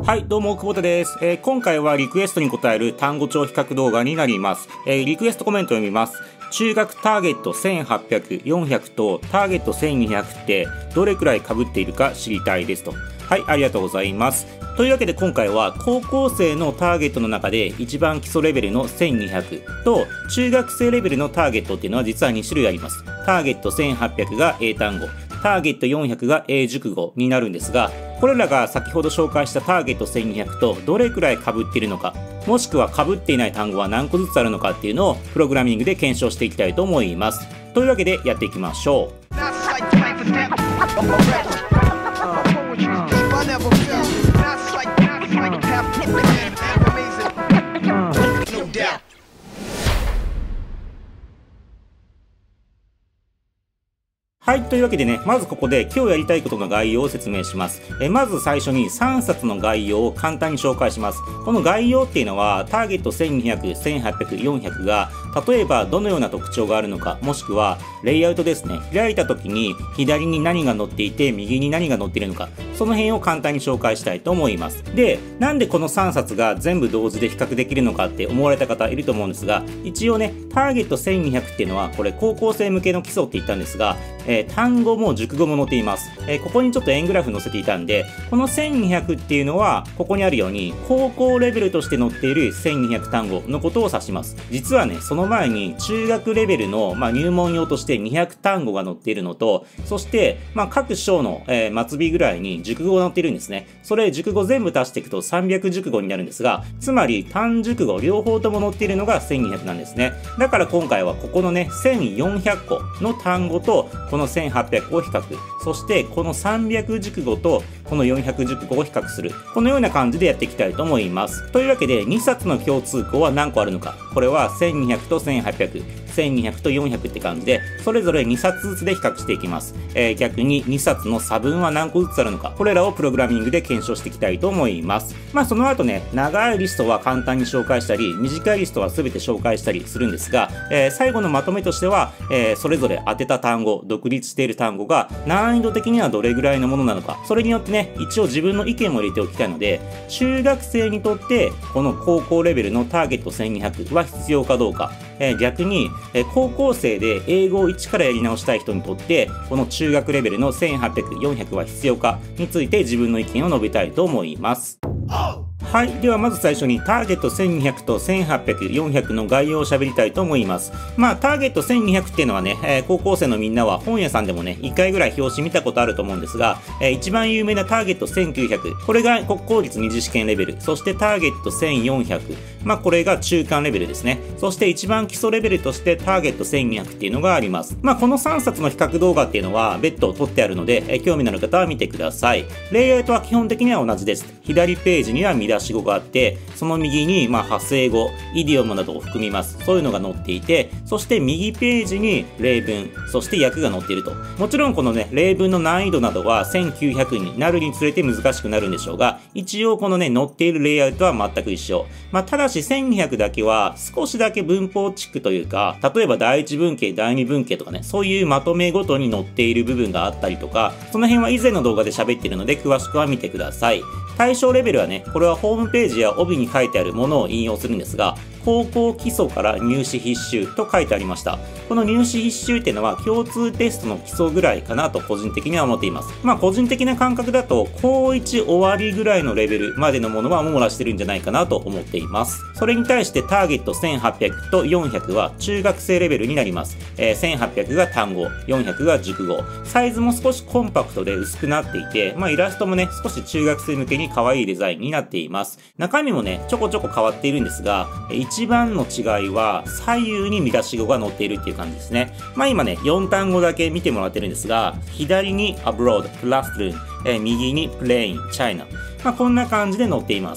はい、どうも、久保田です。今回はリクエストに答える単語帳比較動画になります。リクエストコメントを読みます。中学ターゲット1800、400とターゲット1200ってどれくらい被っているか知りたいですと。はい、ありがとうございます。というわけで今回は高校生のターゲットの中で一番基礎レベルの1200と中学生レベルのターゲットっていうのは実は2種類あります。ターゲット1800が英単語、ターゲット400が英熟語になるんですが、これらが先ほど紹介したターゲット1200とどれくらい被っているのか、もしくは被っていない単語は何個ずつあるのかっていうのをプログラミングで検証していきたいと思います。というわけでやっていきましょう。はい。というわけでね、まずここで今日やりたいことの概要を説明します。まず最初に3冊の概要を簡単に紹介します。この概要っていうのは、ターゲット1200、1800、400が、例えばどのような特徴があるのか、もしくは、レイアウトですね。開いた時に、左に何が載っていて、右に何が載っているのか、その辺を簡単に紹介したいと思います。で、なんでこの3冊が全部同時で比較できるのかって思われた方いると思うんですが、一応ね、ターゲット1200っていうのは、これ高校生向けの基礎って言ったんですが、単語も熟語も載っています。ここにちょっと円グラフ載せていたんで、この1200っていうのは、ここにあるように、高校レベルとして載っている1200単語のことを指します。実はね、その前に中学レベルの、入門用として200単語が載っているのと、そして、各章の、末尾ぐらいに熟語が載っているんですね。それ、熟語全部足していくと300熟語になるんですが、つまり単熟語両方とも載っているのが1200なんですね。だから今回はここのね、1400個の単語と、この1800を比較。そしてこの300熟語とこの400熟語を比較する。このような感じでやっていきたいと思います。というわけで2冊の共通項は何個あるのか。これは1200と1800、1200と400って感じで、それぞれ2冊ずつで比較していきます。逆に2冊の差分は何個ずつあるのか。これらをプログラミングで検証していきたいと思います。その後ね、長いリストは簡単に紹介したり、短いリストは全て紹介したりするんですが、最後のまとめとしては、それぞれ当てた単語、独立している単語が難易度的にはどれぐらいのものなのか、それによってね、一応自分の意見も入れておきたいので、中学生にとってこの高校レベルのターゲット1200は必要かどうか、逆に、高校生で英語を一からやり直したい人にとってこの中学レベルの1800、400は必要かについて自分の意見を述べたいと思います。はい。ではまず最初にターゲット1200と1800、400の概要を喋りたいと思います。ターゲット1200っていうのはね、高校生のみんなは本屋さんでもね、1回ぐらい表紙見たことあると思うんですが、一番有名なターゲット1900、これが国公立二次試験レベル、そしてターゲット1400、これが中間レベルですね。そして一番基礎レベルとしてターゲット1200っていうのがあります。この3冊の比較動画っていうのは別途撮ってあるので、興味のある方は見てください。レイアウトは基本的には同じです。左ページには見出し語があって、その右に派生語、イディオムなどを含みます。そういうのが載っていて、そして右ページに例文、そして訳が載っていると。もちろんこのね、例文の難易度などは1900になるにつれて難しくなるんでしょうが、一応このね、載っているレイアウトは全く一緒。ただし1200だけは少しだけ文法チックというか、例えば第一文型、第二文型とかね、そういうまとめごとに載っている部分があったりとか、その辺は以前の動画で喋っているので詳しくは見てください。対象レベルはね、これはホームページや帯に書いてあるものを引用するんですが、高校基礎から入試必修と書いてありました。この入試必修っていうのは共通テストの基礎ぐらいかなと個人的には思っています。個人的な感覚だと高1終わりぐらいのレベルまでのものは網羅してるんじゃないかなと思っています。それに対してターゲット1800と400は中学生レベルになります。1800が単語、400が熟語。サイズも少しコンパクトで薄くなっていて、イラストもね、少し中学生向けに可愛いデザインになっています。中身もね、ちょこちょこ変わっているんですが、一番の違いは左右に見出し語が載っているっていう感じですね。今ね、4単語だけ見てもらってるんですが、左に abroad、classroom、右に plane、China。こんな感じで載っています。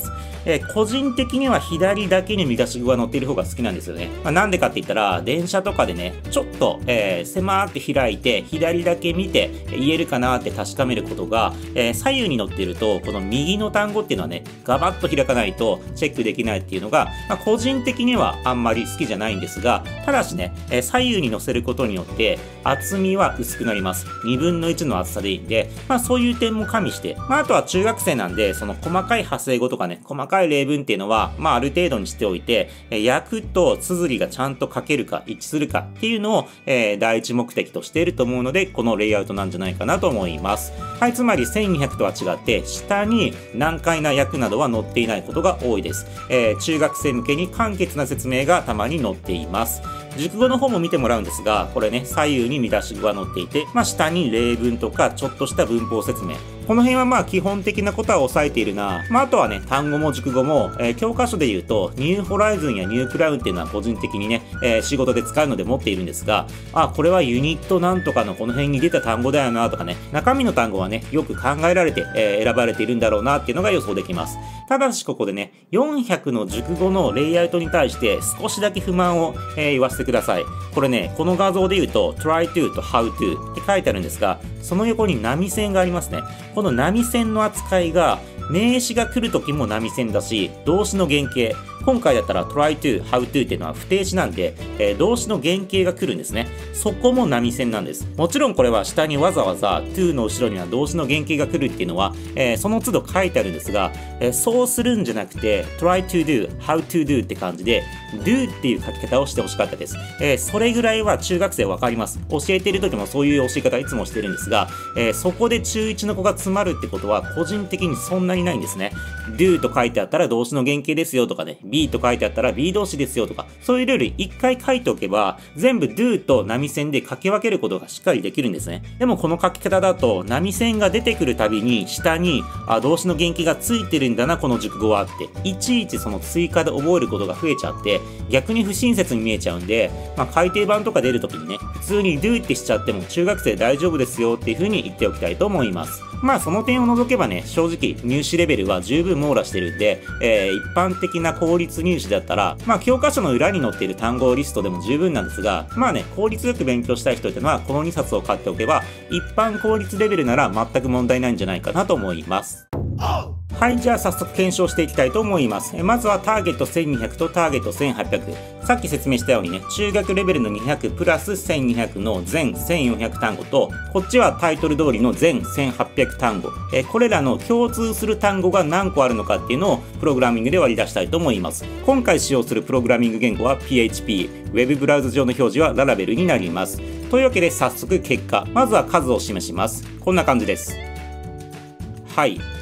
個人的には左だけに見出し語が載っている方が好きなんですよね。なんでかって言ったら、電車とかでね、ちょっと、狭って開いて、左だけ見て、言えるかなって確かめることが、左右に載っていると、この右の単語っていうのはね、ガバッと開かないとチェックできないっていうのが、個人的にはあんまり好きじゃないんですが、ただしね、左右に載せることによって、厚みは薄くなります。2分の1の厚さでいいんで、そういう点も加味して、あとは中学生なんで、その細かい派生語とかね、細かい例文っていうのは、ある程度にしておいて、訳と綴りがちゃんと書けるか、一致するかっていうのを、第一目的としていると思うので、このレイアウトなんじゃないかなと思います。はい、つまり1200とは違って、下に難解な訳などは載っていないことが多いです。中学生向けに簡潔な説明がたまに載っています。熟語の方も見てもらうんですが、これね、左右に見出し語が載っていて、下に例文とかちょっとした文法説明。この辺は基本的なことは押さえているな。あとはね、単語も熟語も、教科書で言うと、ニューホライズンやニュークラウンっていうのは個人的にね、仕事で使うので持っているんですが、これはユニットなんとかのこの辺に出た単語だよなとかね、中身の単語はね、よく考えられて、選ばれているんだろうなっていうのが予想できます。ただしここでね、400の熟語のレイアウトに対して少しだけ不満を、言わせてください。これね、この画像で言うと、try to と how to って書いてあるんですが、その横に波線がありますね。この波線の扱いが、名詞が来るときも波線だし、動詞の原型。今回だったら try to, how to っていうのは不定詞なんで、動詞の原型が来るんですね。そこも波線なんです。もちろんこれは下にわざわざ to の後ろには動詞の原型が来るっていうのは、その都度書いてあるんですが、そうするんじゃなくて try to do, how to do って感じで do っていう書き方をしてほしかったです。それぐらいは中学生わかります。教えている時もそういう教え方いつもしてるんですが、そこで中1の子が詰まるってことは個人的にそんなにないんですね。do と書いてあったら動詞の原型ですよとかね、be と書いてあったら be 動詞ですよとか、そういうルール一回書いておけば、全部 do と波線で書き分けることがしっかりできるんですね。でもこの書き方だと、波線が出てくるたびに、下に、動詞の原型がついてるんだな、この熟語はって、いちいちその追加で覚えることが増えちゃって、逆に不親切に見えちゃうんで、改訂版とか出るときにね、普通に do ってしちゃっても中学生大丈夫ですよっていう風に言っておきたいと思います。その点を除けばね、正直入試レベルは十分網羅してるんで、一般的な公立入試だったら、教科書の裏に載っている単語リストでも十分なんですが、効率よく勉強したい人ってのはこの2冊を買っておけば、一般公立レベルなら全く問題ないんじゃないかなと思います。はい、じゃあ早速検証していきたいと思います。まずはターゲット1200とターゲット1800。さっき説明したようにね、中学レベルの200プラス1200の全1400単語と、こっちはタイトル通りの全1800単語。これらの共通する単語が何個あるのかっていうのをプログラミングで割り出したいと思います。今回使用するプログラミング言語は PHP、Web ブラウザ上の表示は Laravel になります。というわけで早速結果。まずは数を示します。こんな感じです。はい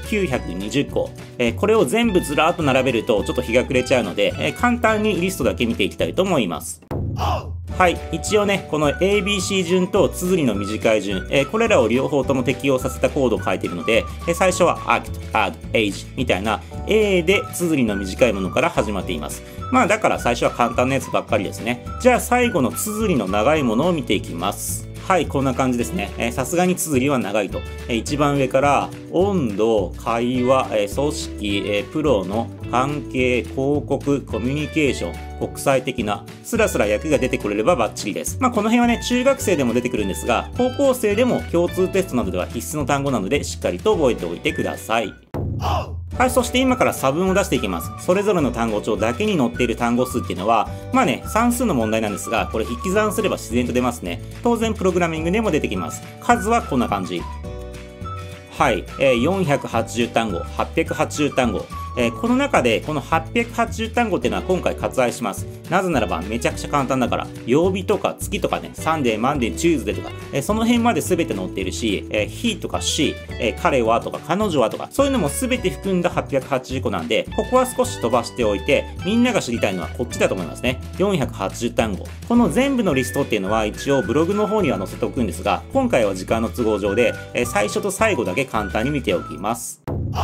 、920個。これを全部ずらーっと並べるとちょっと日が暮れちゃうので、簡単にリストだけ見ていきたいと思います。はい。一応ね、この ABC 順と綴りの短い順、これらを両方とも適用させたコードを書いているので、最初は act, add, age みたいな A で綴りの短いものから始まっています。だから最初は簡単なやつばっかりですね。じゃあ最後の綴りの長いものを見ていきます。はい、こんな感じですね。さすがに綴りは長いと。一番上から、温度、会話、組織、プロの関係、広告、コミュニケーション、国際的な、スラスラ訳が出てくれればバッチリです。この辺はね、中学生でも出てくるんですが、高校生でも共通テストなどでは必須の単語なので、しっかりと覚えておいてください。はい、そして今から差分を出していきます。それぞれの単語帳だけに載っている単語数っていうのは、算数の問題なんですが、これ引き算すれば自然と出ますね。当然プログラミングでも出てきます。数はこんな感じ。はい、480単語、880単語。この中でこの880単語っていうのは今回割愛します。なぜならばめちゃくちゃ簡単だから、曜日とか月とかね、サンデー、マンデー、チューズデーとか、その辺まで全て載っているし、he とか she、彼はとか彼女はとか、そういうのも全て含んだ880個なんで、ここは少し飛ばしておいて、みんなが知りたいのはこっちだと思いますね。480単語。この全部のリストっていうのは一応ブログの方には載せておくんですが、今回は時間の都合上で、最初と最後だけ簡単に見ておきます。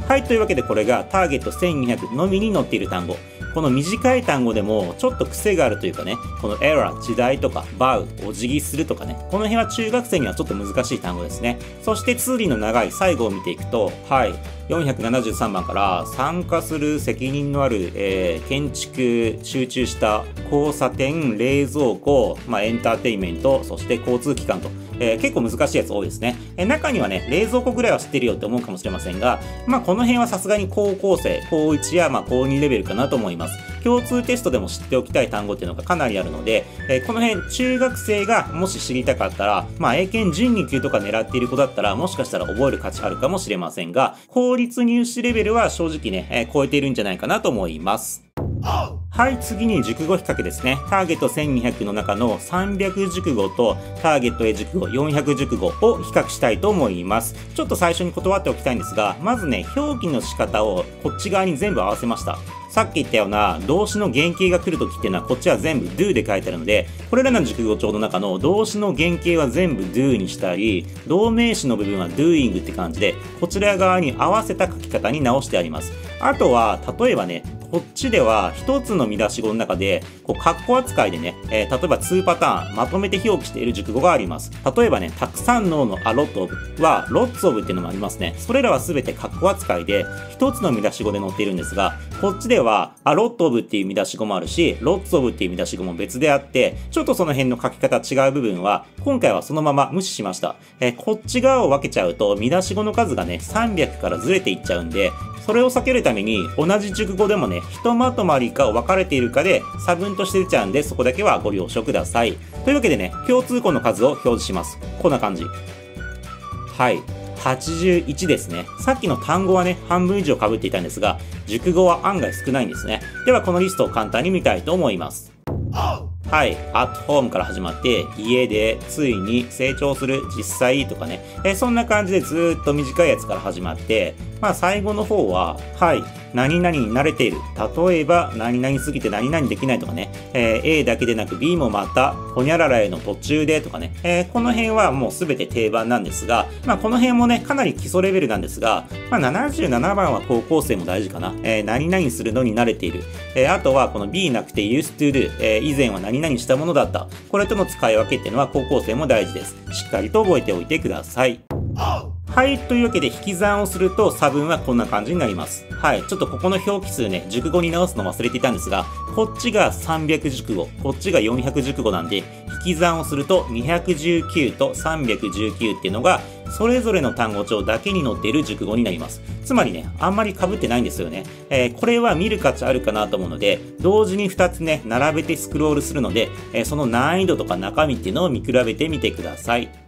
はい、というわけでこれがターゲット1200のみに載っている単語。この短い単語でもちょっと癖があるというかね、この error、時代とか bow、お辞儀するとかね、この辺は中学生にはちょっと難しい単語ですね。そしてツーリーの長い最後を見ていくと、はい、473番から参加する責任のある、建築、集中した交差点、冷蔵庫、エンターテインメント、そして交通機関と。結構難しいやつ多いですね。中にはね、冷蔵庫ぐらいは知ってるよって思うかもしれませんが、この辺はさすがに高校生、高1や高2レベルかなと思います。共通テストでも知っておきたい単語っていうのがかなりあるので、この辺、中学生がもし知りたかったら、英検準2級とか狙っている子だったら、もしかしたら覚える価値あるかもしれませんが、公立入試レベルは正直ね、超えているんじゃないかなと思います。はい、次に熟語比較ですね。ターゲット1200の中の300熟語とターゲット A 熟語400熟語を比較したいと思います。ちょっと最初に断っておきたいんですが、まずね、表記の仕方をこっち側に全部合わせました。さっき言ったような動詞の原型が来るときっていうのはこっちは全部 do で書いてあるので、これらの熟語帳の中の動詞の原型は全部 do にしたり、動名詞の部分は doing って感じで、こちら側に合わせた書き方に直してあります。あとは、例えばね、こっちでは一つの見出し語の中で、括弧扱いでね、例えば2パターンまとめて表記している熟語があります。例えばね、たくさんのa lot of は lots of っていうのもありますね。それらはすべて括弧扱いで、一つの見出し語で載っているんですが、こっちではa lot of っていう見出し語もあるし、lots of っていう見出し語も別であって、ちょっとその辺の書き方違う部分は、今回はそのまま無視しました。こっち側を分けちゃうと、見出し語の数がね、300からずれていっちゃうんで、それを避けるために、同じ熟語でもね、ひとまとまりか分かれているかで差分として出ちゃうんで、そこだけはご了承ください。というわけでね、共通項の数を表示します。こんな感じ。はい。81ですね。さっきの単語はね、半分以上被っていたんですが、熟語は案外少ないんですね。では、このリストを簡単に見たいと思います。はい、at home から始まって、家で、ついに、成長する、実際とかね、そんな感じでずーっと短いやつから始まって、最後の方は、はい、何々に慣れている。例えば、何々すぎて何々できないとかね、A だけでなく B もまた、ほにゃららへの途中でとかね、この辺はもうすべて定番なんですが、この辺もね、かなり基礎レベルなんですが、77番は高校生も大事かな。何々するのに慣れている。あとは、この B なくて used to do、以前は何々したものだった。これとの使い分けっていうのは高校生も大事です。しっかりと覚えておいてください。はい。というわけで引き算をすると差分はこんな感じになります。はい。ちょっとここの表記数ね、熟語に直すの忘れていたんですが、こっちが300熟語、こっちが400熟語なんで、引き算をすると219と319っていうのが、それぞれの単語帳だけに載っている熟語になります。つまりね、あんまり被ってないんですよね。これは見る価値あるかなと思うので、同時に2つね、並べてスクロールするので、その難易度とか中身っていうのを見比べてみてください。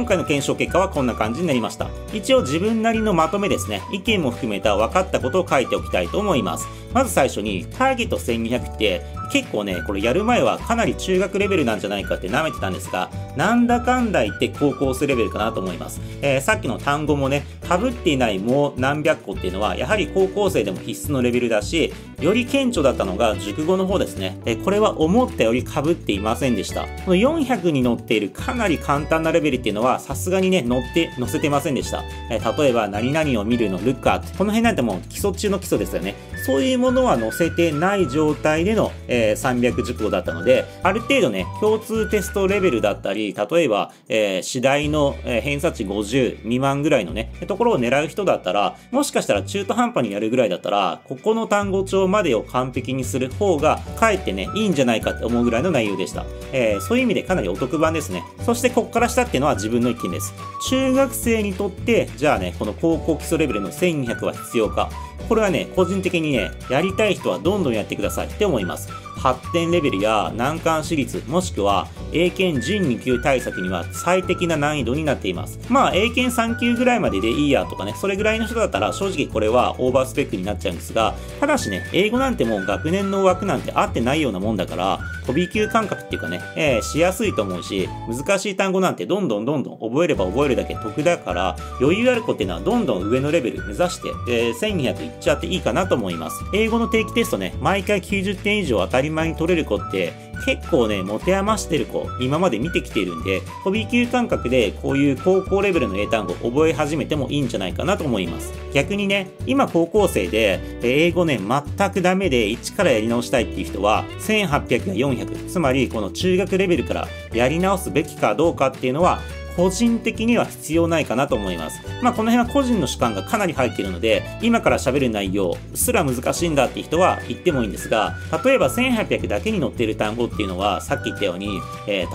今回の検証結果はこんな感じになりました。一応自分なりのまとめですね、意見も含めた分かったことを書いておきたいと思います。まず最初に、ターゲット1200って結構ね、これやる前はかなり中学レベルなんじゃないかって舐めてたんですが、なんだかんだ言って高校生レベルかなと思います。さっきの単語もね、被っていないもう何百個っていうのは、やはり高校生でも必須のレベルだし、より顕著だったのが熟語の方ですね。これは思ったより被っていませんでした。この400に載っているかなり簡単なレベルっていうのは、さすがにね、載せてませんでした。例えば、何々を見るの look at。この辺なんてもう基礎中の基礎ですよね。そういうものは載せてない状態での、300熟語だったので、ある程度ね、共通テストレベルだったり、例えば、次第の、偏差値50未満ぐらいのね、ところを狙う人だったら、もしかしたら中途半端にやるぐらいだったら、ここの単語帳までを完璧にする方が、かえってね、いいんじゃないかって思うぐらいの内容でした。そういう意味でかなりお得版ですね。そしてここから下っていうのは自分の意見です。中学生にとって、じゃあね、この高校基礎レベルの1200は必要か。これはね、個人的にね、やりたい人はどんどんやってくださいって思います。発展レベルや難関私立、もしくは英検準2級対策には最適な難易度になっています。まあ、英検3級ぐらいまででいいやとかね、それぐらいの人だったら正直これはオーバースペックになっちゃうんですが、ただしね、英語なんてもう学年の枠なんて合ってないようなもんだから、飛び級感覚っていうかね、しやすいと思うし、難しい単語なんてどんどん覚えれば覚えるだけ得だから、余裕ある子っていうのはどんどん上のレベル目指して、1200いっちゃっていいかなと思います。英語の定期テストね、毎回90点以上当たり前に取れる子って結構ね、持て余してる子、今まで見てきているんで、飛び級感覚でこういう高校レベルの英単語覚え始めてもいいんじゃないかなと思います。逆にね、今高校生で、英語ね、全くダメで一からやり直したいっていう人は、1800や400、つまりこの中学レベルからやり直すべきかどうかっていうのは、個人的には必要ないかなと思います。まあこの辺は個人の主観がかなり入っているので、今から喋る内容すら難しいんだっていう人は言ってもいいんですが、例えば1800だけに載っている単語っていうのは、さっき言ったように、例えば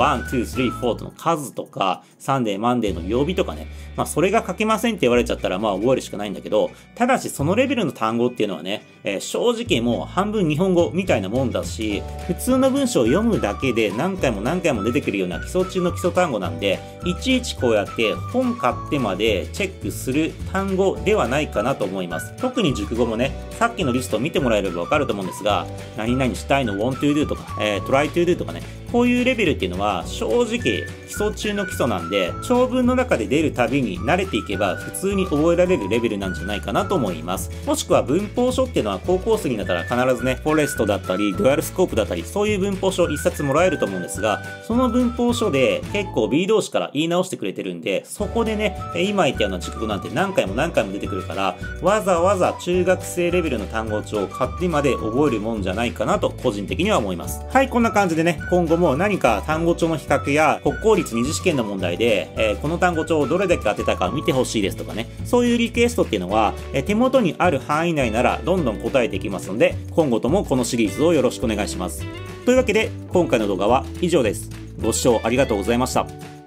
1、2、3、4との数とか、サンデー、マンデーの曜日とかね、まあそれが書けませんって言われちゃったらまあ覚えるしかないんだけど、ただしそのレベルの単語っていうのはね、正直もう半分日本語みたいなもんだし、普通の文章を読むだけで何回も出てくるような基礎中の基礎単語なんで、いちいちこうやって本買ってまでチェックする単語ではないかなと思います。特に熟語もね、さっきのリストを見てもらえればわかると思うんですが、何々したいの want to do とか、try to do とかね、こういうレベルっていうのは正直基礎中の基礎なんで、長文の中で出るたびに慣れていけば普通に覚えられるレベルなんじゃないかなと思います。もしくは文法書っていうのは高校生になったら必ずね、フォレストだったり、デュアルスコープだったり、そういう文法書一冊もらえると思うんですが、その文法書で結構 B 動詞から言い直してくれてるんで、そこでね、今言ったような熟語なんて何回も出てくるから、わざわざ中学生レベルの単語帳を買ってまで覚えるもんじゃないかなと個人的には思います。はい、こんな感じでね、今後も何か単語帳の比較や国公立二次試験の問題で、この単語帳をどれだけ当てたか見てほしいですとかね、そういうリクエストっていうのは、手元にある範囲内ならどんどん答えていきますので、今後ともこのシリーズをよろしくお願いします。というわけで、今回の動画は以上です。ご視聴ありがとうございました。